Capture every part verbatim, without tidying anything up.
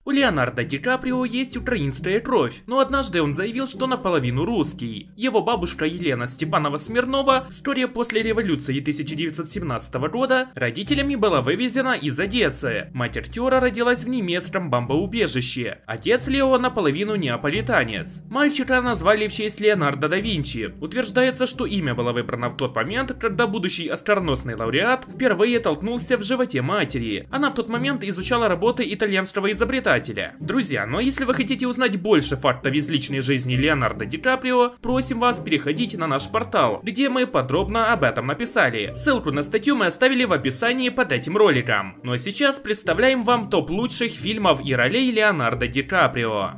У Леонардо Ди Каприо есть украинская кровь, но однажды он заявил, что наполовину русский. Его бабушка Елена Степанова-Смирнова вскоре после революции тысяча девятьсот семнадцатого года родителями была вывезена из Одессы. Мать актера родилась в немецком бомбоубежище. Отец Лео наполовину неаполитанец. Мальчика назвали в честь Леонардо да Винчи. Утверждается, что имя было выбрано в тот момент, когда будущий оскароносный лауреат впервые толкнулся в животе матери. Она в тот момент изучала работы итальянского изобретателя. Друзья, но если вы хотите узнать больше фактов из личной жизни Леонардо Ди Каприо, просим вас переходить на наш портал, где мы подробно об этом написали. Ссылку на статью мы оставили в описании под этим роликом. Ну а сейчас представляем вам топ лучших фильмов и ролей Леонардо Ди Каприо.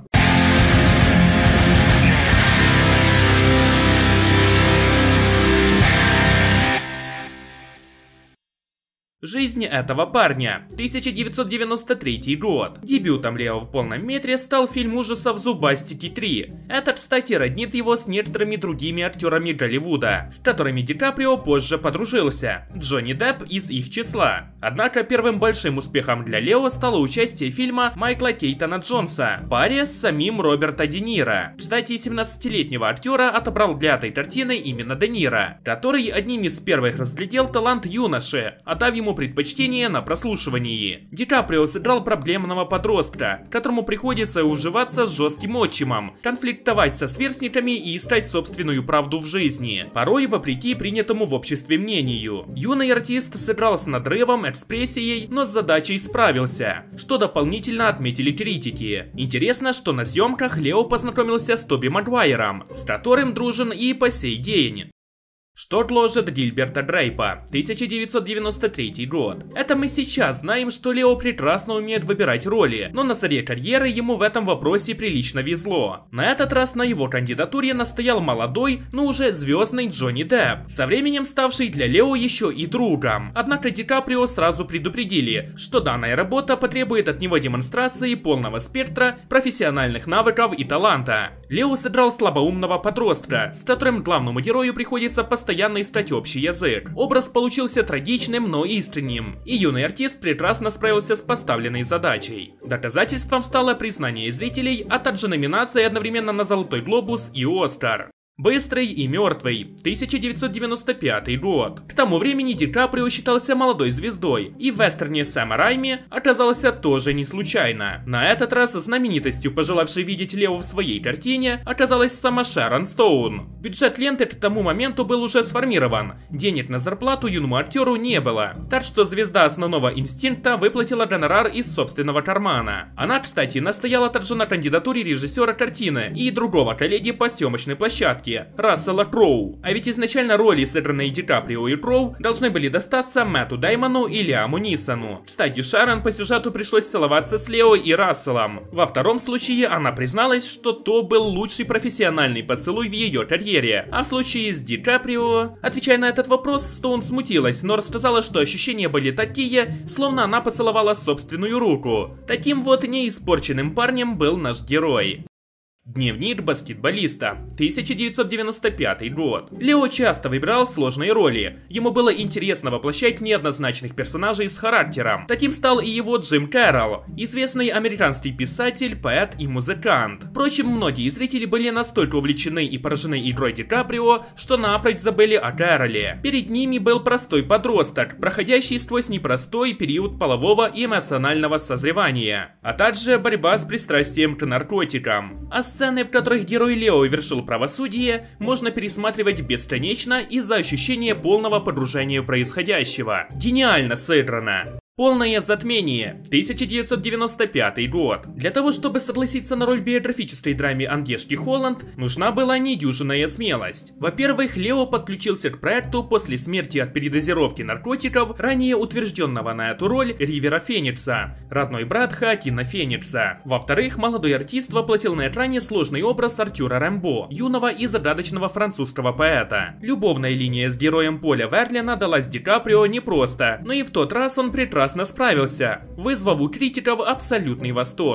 Жизнь этого парня. тысяча девятьсот девяносто третий год. Дебютом Лео в полном метре стал фильм ужасов «Зубастики три». Это, кстати, роднит его с некоторыми другими актерами Голливуда, с которыми Ди Каприо позже подружился. Джонни Депп из их числа. Однако первым большим успехом для Лео стало участие фильма Майкла Кейтона Джонса в паре с самим Роберто Де Ниро. Кстати, семнадцатилетнего актера отобрал для этой картины именно Де Ниро, который одним из первых разглядел талант юноши, отдав ему предпочтение на прослушивании. Ди Каприо сыграл проблемного подростка, которому приходится уживаться с жестким отчимом, конфликтовать со сверстниками и искать собственную правду в жизни, порой вопреки принятому в обществе мнению. Юный артист сыграл с надрывом, экспрессией, но с задачей справился, что дополнительно отметили критики. Интересно, что на съемках Лео познакомился с Тоби Магуайром, с которым дружен и по сей день. Что гложет Гильберта Грейпа? тысяча девятьсот девяносто третий год. Это мы сейчас знаем, что Лео прекрасно умеет выбирать роли, но на заре карьеры ему в этом вопросе прилично везло. На этот раз на его кандидатуре настоял молодой, но уже звездный Джонни Депп, со временем ставший для Лео еще и другом. Однако Ди Каприо сразу предупредили, что данная работа потребует от него демонстрации полного спектра профессиональных навыков и таланта. Лео сыграл слабоумного подростка, с которым главному герою приходится постоянно постоянно искать общий язык. Образ получился трагичным, но искренним, и юный артист прекрасно справился с поставленной задачей. Доказательством стало признание зрителей, а также номинация одновременно на Золотой глобус и Оскар. Быстрый и мертвый. тысяча девятьсот девяносто пятый год. К тому времени Ди Каприо считался молодой звездой, и в вестерне Сэма Райми оказался тоже не случайно. На этот раз знаменитостью, пожелавшей видеть Лео в своей картине, оказалась сама Шэрон Стоун. Бюджет ленты к тому моменту был уже сформирован, денег на зарплату юному актеру не было, так что звезда основного инстинкта выплатила гонорар из собственного кармана. Она, кстати, настояла также на кандидатуре режиссера картины и другого коллеги по съемочной площадке, Рассела Кроу. А ведь изначально роли, сыгранные Ди Каприо и Кроу, должны были достаться Мэтту Деймону и Лиаму Нисону. Кстати, Шэрон по сюжету пришлось целоваться с Лео и Расселом. Во втором случае она призналась, что то был лучший профессиональный поцелуй в ее карьере. А в случае с Ди Каприо, отвечая на этот вопрос, Стоун смутилась, но рассказала, что ощущения были такие, словно она поцеловала собственную руку. Таким вот неиспорченным парнем был наш герой. Дневник баскетболиста. тысяча девятьсот девяносто пятый год. Лео часто выбирал сложные роли. Ему было интересно воплощать неоднозначных персонажей с характером. Таким стал и его Джим Кэрролл, известный американский писатель, поэт и музыкант. Впрочем, многие зрители были настолько увлечены и поражены игрой Ди Каприо, что напрочь забыли о Кэрролле. Перед ними был простой подросток, проходящий сквозь непростой период полового и эмоционального созревания, а также борьба с пристрастием к наркотикам. А сцены, в которых герой Лео вершил правосудие, можно пересматривать бесконечно из-за ощущения полного погружения в происходящего. Гениально сыграно. Полное затмение. тысяча девятьсот девяносто пятый год. Для того, чтобы согласиться на роль биографической драме Агнешки Холланд, нужна была недюжинная смелость. Во-первых, Лео подключился к проекту после смерти от передозировки наркотиков, ранее утвержденного на эту роль Ривера Феникса, родной брат Хоакина Феникса. Во-вторых, молодой артист воплотил на экране сложный образ Артюра Рэмбо, юного и загадочного французского поэта. Любовная линия с героем Поля Верлена далась Ди Каприо непросто, но и в тот раз он прекрасно справился, вызвав у критиков абсолютный восторг.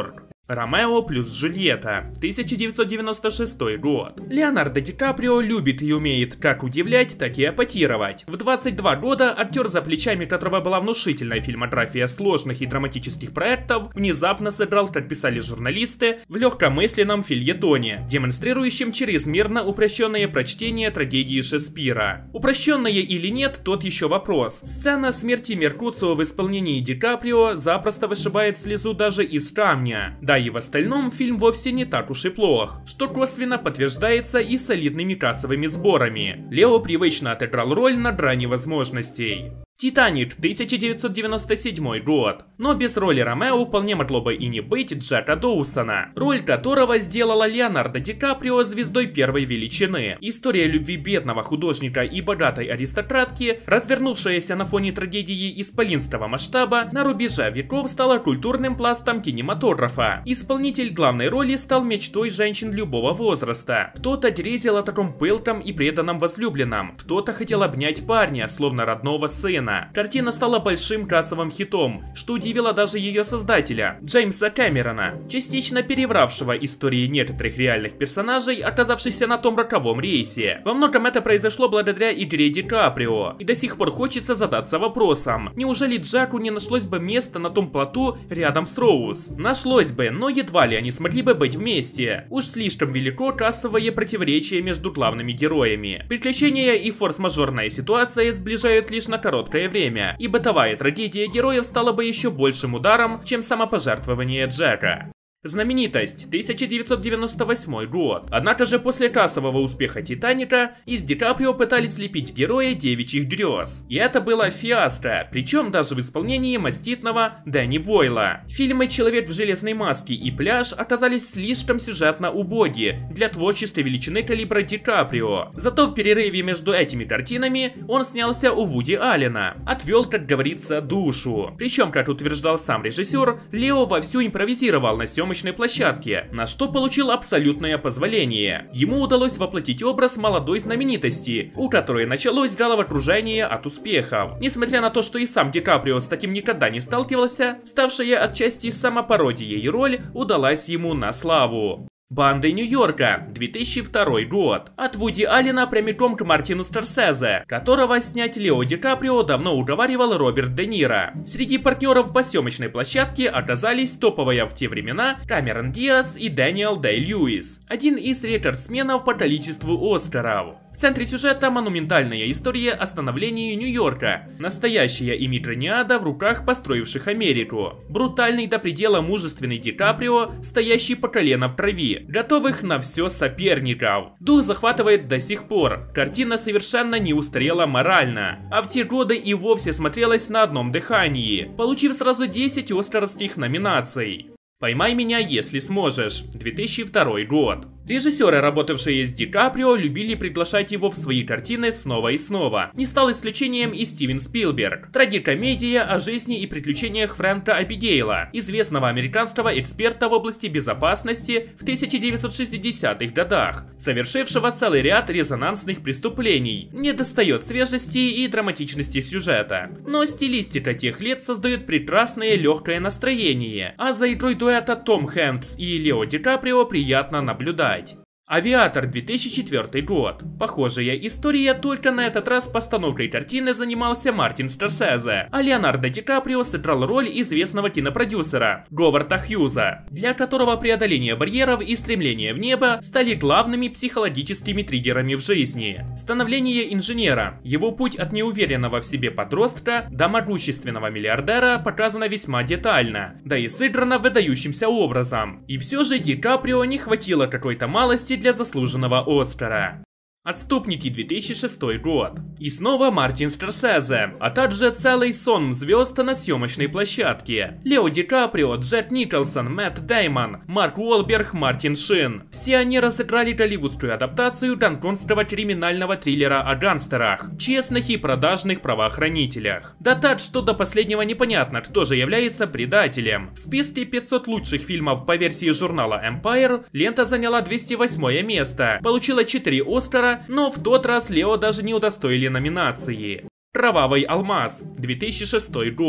Ромео плюс Джульетта, тысяча девятьсот девяносто шестой год. Леонардо Ди Каприо любит и умеет как удивлять, так и эпатировать. В двадцать два года актер, за плечами которого была внушительная фильмография сложных и драматических проектов, внезапно сыграл, как писали журналисты, в легкомысленном фильетоне, демонстрирующем чрезмерно упрощенное прочтение трагедии Шекспира. Упрощенное или нет, тот еще вопрос. Сцена смерти Меркуцио в исполнении Ди Каприо запросто вышибает слезу даже из камня. Да и в остальном фильм вовсе не так уж и плох, что косвенно подтверждается и солидными кассовыми сборами. Лео привычно отыграл роль на грани возможностей. Титаник, тысяча девятьсот девяносто седьмой год. Но без роли Ромео вполне могло бы и не быть Джека Доусона, роль которого сделала Леонардо Ди Каприо звездой первой величины. История любви бедного художника и богатой аристократки, развернувшаяся на фоне трагедии исполинского масштаба, на рубеже веков стала культурным пластом кинематографа. Исполнитель главной роли стал мечтой женщин любого возраста. Кто-то грезил о таком пылком и преданном возлюбленном, кто-то хотел обнять парня, словно родного сына. Картина стала большим кассовым хитом, что удивило даже ее создателя, Джеймса Кэмерона, частично перевравшего истории некоторых реальных персонажей, оказавшихся на том роковом рейсе. Во многом это произошло благодаря игре Ди Каприо, и до сих пор хочется задаться вопросом, неужели Джеку не нашлось бы места на том плоту рядом с Роуз? Нашлось бы, но едва ли они смогли бы быть вместе. Уж слишком велико кассовое противоречие между главными героями. Приключения и форс-мажорная ситуация сближают лишь на короткое время, и бытовая трагедия героев стала бы еще большим ударом, чем самопожертвование Джека. Знаменитость, тысяча девятьсот девяносто восьмой год. Однако же после кассового успеха Титаника из Ди Каприо пытались слепить героя девичьих грез. И это было фиаско, причем даже в исполнении маститного Дэнни Бойла. Фильмы «Человек в железной маске» и «Пляж» оказались слишком сюжетно убоги для творческой величины калибра Ди Каприо. Зато в перерыве между этими картинами он снялся у Вуди Аллена. Отвел, как говорится, душу. Причем, как утверждал сам режиссер, Лео вовсю импровизировал на съемочной площадке, на что получил абсолютное позволение. Ему удалось воплотить образ молодой знаменитости, у которой началось головокружение от успехов. Несмотря на то, что и сам Ди Каприо с таким никогда не сталкивался, ставшая отчасти самопародией роль удалась ему на славу. «Банды Нью-Йорка», две тысячи второй год. От Вуди Аллена прямиком к Мартину Скорсезе, которого снять Лео Ди Каприо давно уговаривал Роберт Де Ниро. Среди партнеров по съемочной площадке оказались топовые в те времена Камерон Диас и Дэниел Дэй-Льюис, один из рекордсменов по количеству Оскаров. В центре сюжета монументальная история о становлении Нью-Йорка, настоящая иммиграниада в руках построивших Америку. Брутальный до предела мужественный Ди Каприо, стоящий по колено в крови, готовых на все соперников. Дух захватывает до сих пор, картина совершенно не устарела морально, а в те годы и вовсе смотрелась на одном дыхании, получив сразу десять оскаровских номинаций. «Поймай меня, если сможешь», две тысячи второй год. Режиссеры, работавшие с Ди Каприо, любили приглашать его в свои картины снова и снова. Не стал исключением и Стивен Спилберг. Трагикомедия о жизни и приключениях Фрэнка Абигейла, известного американского эксперта в области безопасности в тысяча девятьсот шестидесятых годах, совершившего целый ряд резонансных преступлений. Не достает свежести и драматичности сюжета. Но стилистика тех лет создает прекрасное легкое настроение, а за игрой дуэта Том Хэнкс и Лео Ди Каприо приятно наблюдать. «Авиатор», две тысячи четвёртый год. Похожая история, только на этот раз постановкой картины занимался Мартин Скорсезе, а Леонардо Ди Каприо сыграл роль известного кинопродюсера Говарда Хьюза, для которого преодоление барьеров и стремление в небо стали главными психологическими триггерами в жизни. Становление инженера, его путь от неуверенного в себе подростка до могущественного миллиардера показано весьма детально, да и сыграно выдающимся образом. И все же Ди Каприо не хватило какой-то малости для заслуженного Оскара. «Отступники», две тысячи шестой год. И снова Мартин Скорсезе, а также целый сон звезд на съемочной площадке. Лео Ди Каприо, Джек Николсон, Мэтт Дэймон, Марк Уолберг, Мартин Шин. Все они разыграли голливудскую адаптацию гонконгского криминального триллера о гангстерах, честных и продажных правоохранителях. Да так, что до последнего непонятно, кто же является предателем. В списке пятисот лучших фильмов по версии журнала Empire лента заняла двести восьмое место, получила четыре Оскара, но в тот раз Лео даже не удостоили номинации. «Кровавый алмаз», две тысячи шестой год.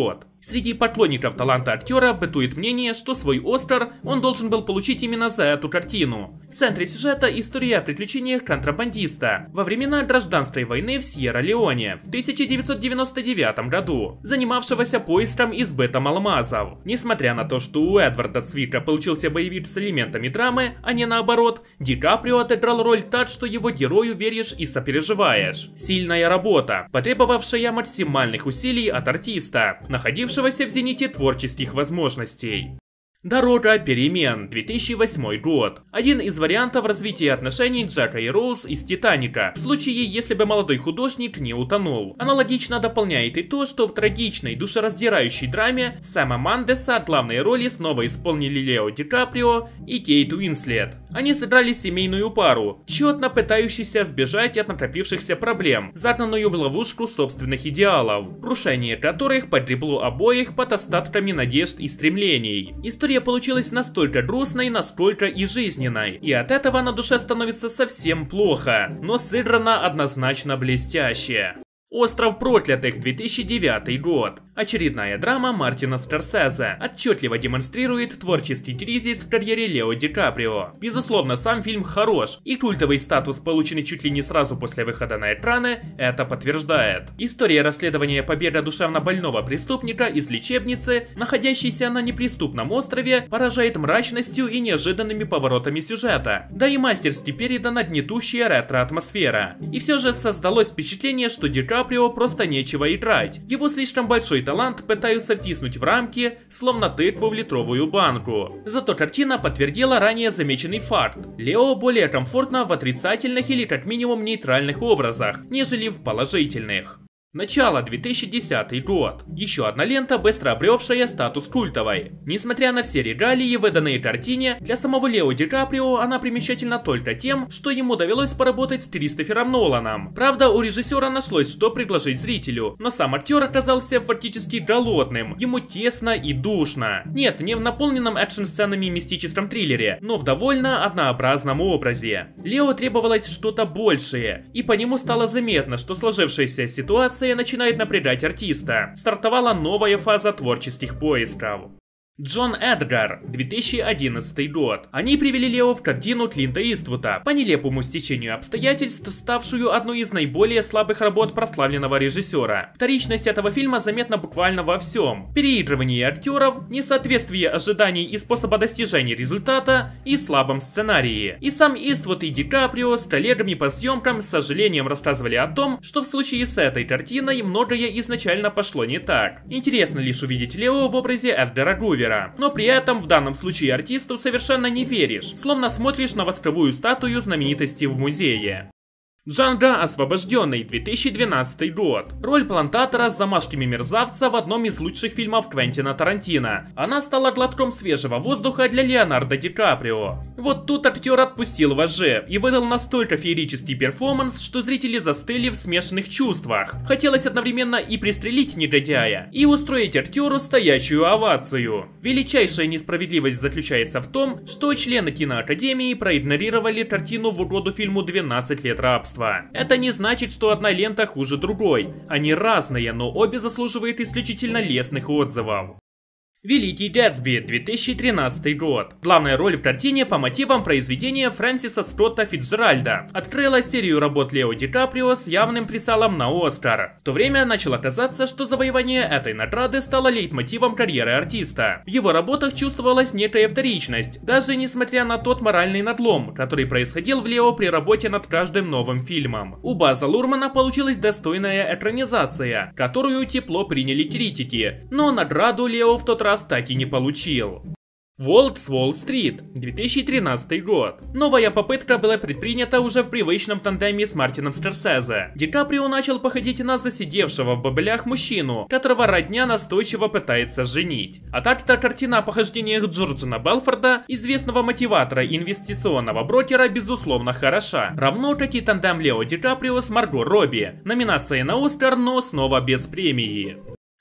Среди поклонников таланта актера бытует мнение, что свой Оскар он должен был получить именно за эту картину. В центре сюжета история о приключениях контрабандиста во времена гражданской войны в Сьерра-Леоне в тысяча девятьсот девяносто девятом году, занимавшегося поиском и сбытом алмазов. Несмотря на то, что у Эдварда Цвика получился боевик с элементами драмы, а не наоборот, Ди Каприо отыграл роль так, что его герою веришь и сопереживаешь. Сильная работа, потребовавшая максимальных усилий от артиста, находившегося в зените творческих возможностей. Дорога перемен, две тысячи восьмой год. Один из вариантов развития отношений Джека и Роуз из Титаника, в случае, если бы молодой художник не утонул. Аналогично дополняет и то, что в трагичной, душераздирающей драме Сэма Мандеса главные роли снова исполнили Лео Ди Каприо и Кейт Уинслет. Они сыграли семейную пару, тщетно пытающуюся сбежать от накопившихся проблем, загнанную в ловушку собственных идеалов, крушение которых погребло обоих под остатками надежд и стремлений. История получилась настолько грустной, насколько и жизненной, и от этого на душе становится совсем плохо, но сыграно однозначно блестяще. «Остров проклятых», две тысячи девятый год. Очередная драма Мартина Скорсезе отчетливо демонстрирует творческий кризис в карьере Лео Ди Каприо. Безусловно, сам фильм хорош, и культовый статус, полученный чуть ли не сразу после выхода на экраны, это подтверждает. История расследования побега душевнобольного преступника из лечебницы, находящейся на неприступном острове, поражает мрачностью и неожиданными поворотами сюжета, да и мастерски передана гнетущая ретро-атмосфера. И все же создалось впечатление, что Ди Каприо просто нечего играть. Его слишком большой талант пытаются втиснуть в рамки, словно тыкву в литровую банку. Зато картина подтвердила ранее замеченный факт. Лео более комфортно в отрицательных или как минимум нейтральных образах, нежели в положительных. Начало, две тысячи десятый год. Еще одна лента, быстро обревшая статус культовой. Несмотря на все регалии, выданные картине, для самого Лео Ди Каприо она примечательна только тем, что ему довелось поработать с Кристофером Ноланом. Правда, у режиссера нашлось что предложить зрителю, но сам актер оказался фактически голодным, ему тесно и душно. Нет, не в наполненном экшн-сценами мистическом триллере, но в довольно однообразном образе. Лео требовалось что-то большее, и по нему стало заметно, что сложившаяся ситуация начинает напрягать артиста. Стартовала новая фаза творческих поисков. Джон Эдгар, две тысячи одиннадцатый год. Они привели Лео в картину Клинта Иствуда, по нелепому стечению обстоятельств, ставшую одной из наиболее слабых работ прославленного режиссера. Вторичность этого фильма заметна буквально во всем. Переигрывание актеров, несоответствие ожиданий и способа достижения результата, и слабом сценарии. И сам Иствуд и Ди Каприо с коллегами по съемкам с сожалением рассказывали о том, что в случае с этой картиной многое изначально пошло не так. Интересно лишь увидеть Лео в образе Эдгара Гувера. Но при этом в данном случае артисту совершенно не веришь, словно смотришь на восковую статую знаменитости в музее. Джанго освобожденный, две тысячи двенадцатый год. Роль плантатора с замашками мерзавца в одном из лучших фильмов Квентина Тарантино. Она стала глотком свежего воздуха для Леонардо Ди Каприо. Вот тут актер отпустил вожжи и выдал настолько феерический перформанс, что зрители застыли в смешанных чувствах. Хотелось одновременно и пристрелить негодяя, и устроить актеру стоячую овацию. Величайшая несправедливость заключается в том, что члены киноакадемии проигнорировали картину в угоду фильму «двенадцать лет рабства». Это не значит, что одна лента хуже другой. Они разные, но обе заслуживают исключительно лестных отзывов. Великий Гэтсби, две тысячи тринадцатый год. Главная роль в картине по мотивам произведения Фрэнсиса Скотта Фицджеральда открыла серию работ Лео Ди Каприо с явным прицелом на Оскар. В то время начало казаться, что завоевание этой награды стало лейтмотивом карьеры артиста. В его работах чувствовалась некая вторичность, даже несмотря на тот моральный надлом, который происходил в Лео при работе над каждым новым фильмом. У База Лурмана получилась достойная экранизация, которую тепло приняли критики, но награду Лео в тот раз так и не получил. Волк с Уолл-стрит, две тысячи тринадцатый год. Новая попытка была предпринята уже в привычном тандеме с Мартином Скорсезе. Ди Каприо начал походить на засидевшего в бобылях мужчину, которого родня настойчиво пытается женить. А так-то картина о похождениях Джорджана Белфорда, известного мотиватора и инвестиционного брокера, безусловно хороша. Равно как и тандем Лео Ди Каприо с Марго Робби. Номинация на Оскар, но снова без премии.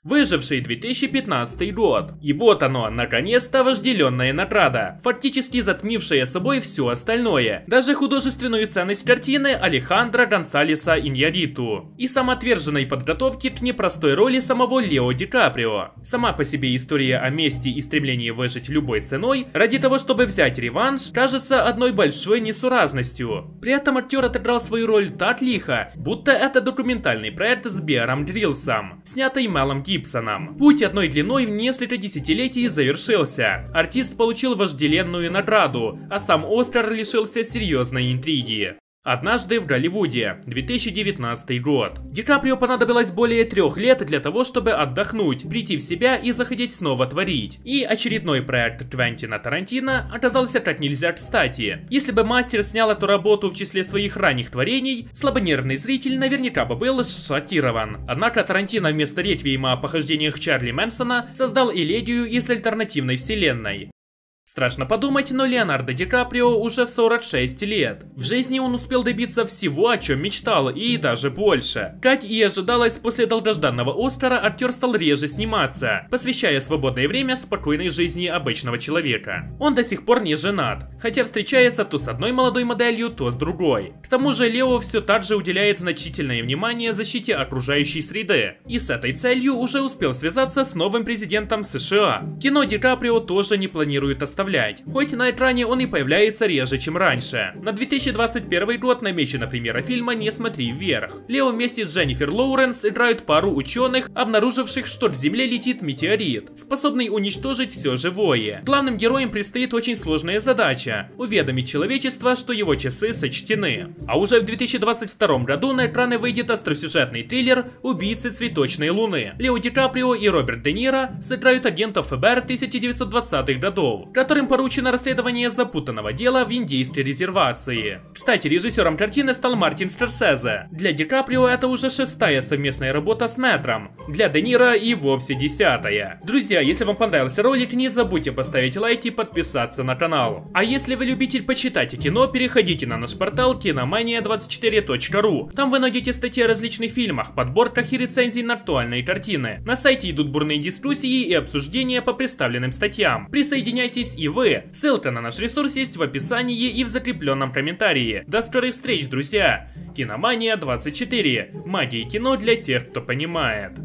Выживший две тысячи пятнадцатый год. И вот оно, наконец-то вожделенная награда, фактически затмившая собой все остальное. Даже художественную ценность картины Алехандро Гонсалеса Иньярриту. И самоотверженной подготовки к непростой роли самого Лео Ди Каприо. Сама по себе история о мести и стремлении выжить любой ценой ради того, чтобы взять реванш, кажется одной большой несуразностью. При этом актер отыграл свою роль так лихо, будто это документальный проект с Беаром Гриллсом, снятый Мелом Гибсоном. Путь одной длиной в несколько десятилетий завершился. Артист получил вожделенную награду, а сам Оскар лишился серьезной интриги. «Однажды в Голливуде», две тысячи девятнадцатый год. Ди Каприо понадобилось более трех лет для того, чтобы отдохнуть, прийти в себя и захотеть снова творить. И очередной проект Квентина Тарантино оказался как нельзя кстати. Если бы мастер снял эту работу в числе своих ранних творений, слабонервный зритель наверняка бы был шокирован. Однако Тарантино вместо реквиема о похождениях Чарли Мэнсона создал элегию из альтернативной вселенной. Страшно подумать, но Леонардо Ди Каприо уже сорок шесть лет. В жизни он успел добиться всего, о чем мечтал, и даже больше. Как и ожидалось, после долгожданного Оскара актер стал реже сниматься, посвящая свободное время спокойной жизни обычного человека. Он до сих пор не женат, хотя встречается то с одной молодой моделью, то с другой. К тому же Лео все так же уделяет значительное внимание защите окружающей среды, и с этой целью уже успел связаться с новым президентом США. Кино Ди Каприо тоже не планирует оставаться. Хоть на экране он и появляется реже, чем раньше. На две тысячи двадцать первый год намечена премьера фильма «Не смотри вверх». Лео вместе с Дженнифер Лоуренс играют пару ученых, обнаруживших, что к Земле летит метеорит, способный уничтожить все живое. Главным героям предстоит очень сложная задача – уведомить человечество, что его часы сочтены. А уже в две тысячи двадцать втором году на экраны выйдет остросюжетный триллер «Убийцы цветочной луны». Лео Ди Каприо и Роберт Де Ниро сыграют агентов эф бэ эр тысяча девятьсот двадцатых годов, которым поручено расследование запутанного дела в индейской резервации. Кстати, режиссером картины стал Мартин Скорсезе. Для Ди Каприо это уже шестая совместная работа с Мэтром. Для Де Ниро и вовсе десятая. Друзья, если вам понравился ролик, не забудьте поставить лайк и подписаться на канал. А если вы любитель почитать кино, переходите на наш портал киномания двадцать четыре точка ру. Там вы найдете статьи о различных фильмах, подборках и рецензий на актуальные картины. На сайте идут бурные дискуссии и обсуждения по представленным статьям. Присоединяйтесь и вы. Ссылка на наш ресурс есть в описании и в закрепленном комментарии. До скорых встреч, друзья! Киномания двадцать четыре. Магия кино для тех, кто понимает.